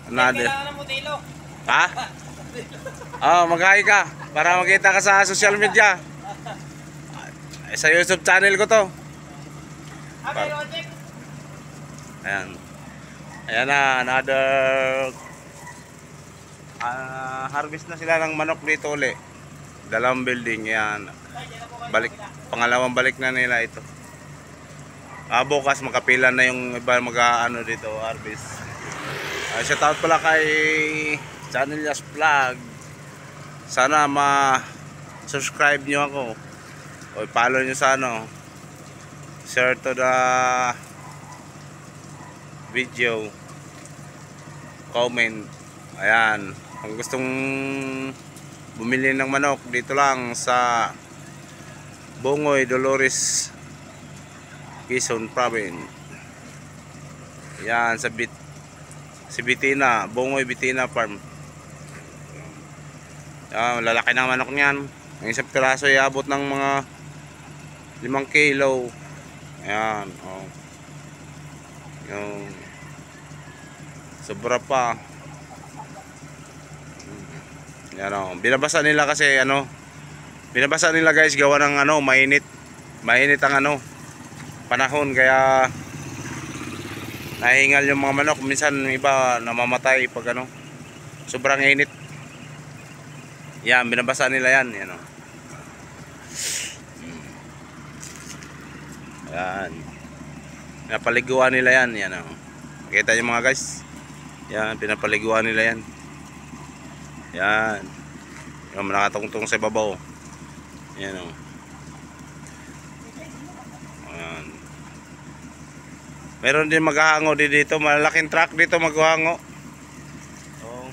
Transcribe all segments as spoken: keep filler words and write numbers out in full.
Another. Kailangan ng mutilo. Ha? Oh, mag-hi ka para makita ka sa social media. Sa YouTube channel ko to. Okay, Roger. Ayan. Ayan na, another uh, harvest na sila ng manok dito uli. Dalawang building, yan. Balik, pangalawang balik na nila ito. Ah, bukas makapilan na yung iba mag-ano dito, harvest. Uh, shout out pala kay Channel Yas Vlog. Sana ma-subscribe nyo ako. O follow nyo sa ano. Share to the video. Comment. Ayan. Kung gustong bumili ng manok, dito lang sa Bungoy, Dolores, Quezon Province. Ayan, sa Bit si Bitina, Bungoy Bitina Farm. Ayan, lalaki ng manok niyan. Ang isang piraso ay abot ng mga limang kilo. Ayan, oh. Yung sobra pa. Ayan, oh. Binabasa nila kasi ano, binabasa nila guys gawa ng ano, mainit. Mainit ang ano, panahon, kaya nahingal yung mga manok. Minsan iba namamatay pag ano, sobrang init. Yan, binabasa nila yan. Yan, oh. Yan. Pinapaliguan nila yan. Yan, oh. Nakita nyo mga guys. Yan, pinapaliguan nila yan. Yan. Yung nakatungtong sa ibabaw. Yan, oh. Yan. Meron din maghahango din dito. Malaking truck dito maghahango. Oh.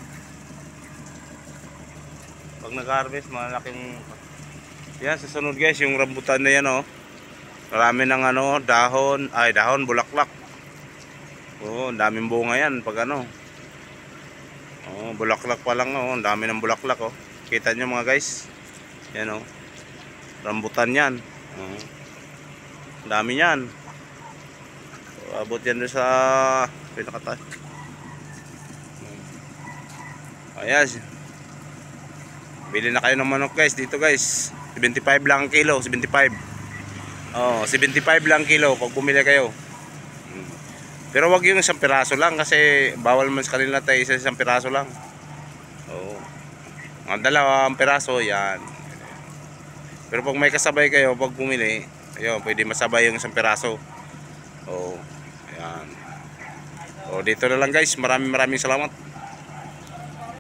Pag nag-harvest, malaking. Yan, susunod guys, yung rambutan na yan, oh. Marami ng ano, dahon, ay dahon, bulaklak. Oh, daming bunga yan pag ano. Oh, bulaklak pa lang, oh, dami ng bulaklak, oh. Kita nyo mga guys. Yan, oh. Rambutan yan. Oh. Dami yan. So, abot yan doon sa pinakataas. Ayan. Bili na kayo ng manok guys dito guys. seventy-five lang ang kilo, seventy-five. Oh, seventy-five lang kilo pag bumili kayo. Hmm. Pero wag yung isang piraso lang kasi bawal man sa kanila tayo isa isang piraso lang. Oh. Ang dalawang piraso yan. Pero pag may kasabay kayo pag bumili, ayun, pwede masabay yung isang piraso. Oh. Ayan. Oh, dito na lang guys. Maraming maraming salamat.